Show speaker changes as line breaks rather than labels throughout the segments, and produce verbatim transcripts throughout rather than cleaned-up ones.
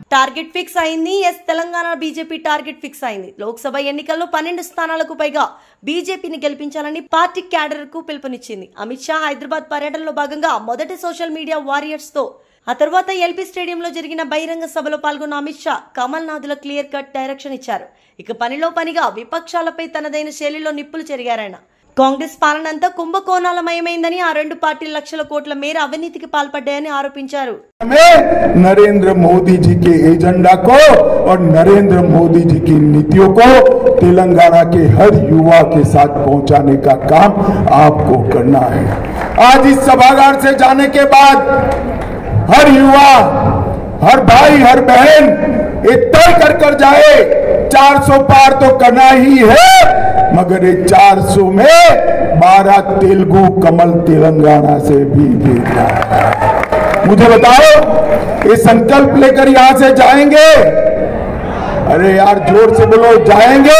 Target fix అయింది. Yes, Telangana BJP target fix అయింది. లోక్సభ ఎన్నికల్లో పన్నెండు స్థానాలకు పైగా బీజేపీని గెలిపించాలని పార్టీ క్యాడర్ కు పిలుపునిచ్చింది. అమిత్ షా హైదరాబాద్ పర్యటనలో భాగంగా మొదటి సోషల్ మీడియా వారియర్స్ తో ఆ తర్వాత ఎల్బీ స్టేడియంలో జరిగిన బహిరంగ సభలో పాల్గొన్న అమిత్ షా కమల్ నాథుల క్లియర్ కట్ డైరెక్షన్ ఇచ్చారు. ఇక పనిలో పనిగా విపక్షాలపై తనదైన శైలిలో నిప్పులు చెరిగారాయన. కాంగ్రెస్ పాలనంతా కుంభకోణాలమయమైందని, ఆ రెండు పార్టీలు లక్షల కోట్ల మేర అవినీతికి పాల్పడ్డాయని ఆరోపించారు.
नरेंद्र मोदी जी के एजेंडा को और नरेंद्र मोदी जी की नीतियों को तेलंगाना के हर युवा के साथ पहुंचाने का काम आपको करना है। आज इस सभागार से जाने के बाद हर युवा, हर भाई, हर बहन ये तय कर कर जाए, चार सौ पार तो करना ही है, मगर ये चार सौ में बारह तेलुगु कमल तेलंगाना से भी भेजना है। मुझे बताओ, ये संकल्प लेकर यहां से जाएंगे? अरे यार जोर से बोलो, जाएंगे?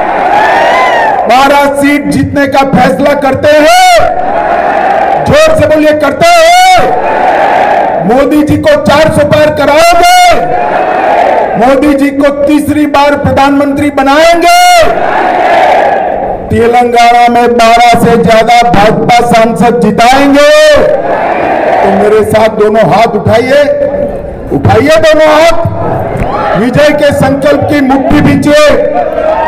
बारह सीट जीतने का फैसला करते हैं? जोर से बोलिए, करते हैं? मोदी जी को चार सौ पार कराओगे? मोदी जी को तीसरी बार प्रधानमंत्री बनाएंगे? तेलंगाना में बारह से ज्यादा भाजपा सांसद जिताएंगे? तो मेरे साथ दोनों हाथ उठाइए, उठाइए दोनों हाथ, विजय के संकल्प की मुट्ठी बींचिए।